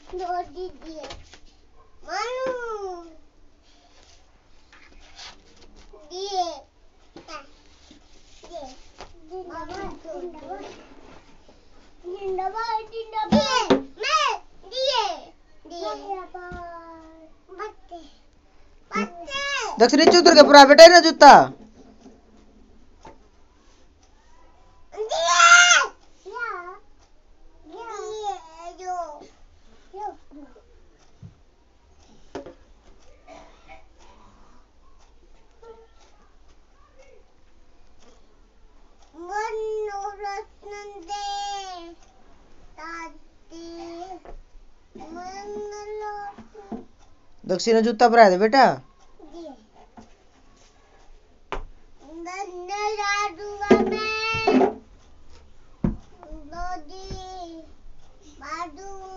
दो दीदी मानू दिए दक्षिणी उतर के पूरा बेटा ना जूता दक्षिणी जूता पर दे बेटा बाडू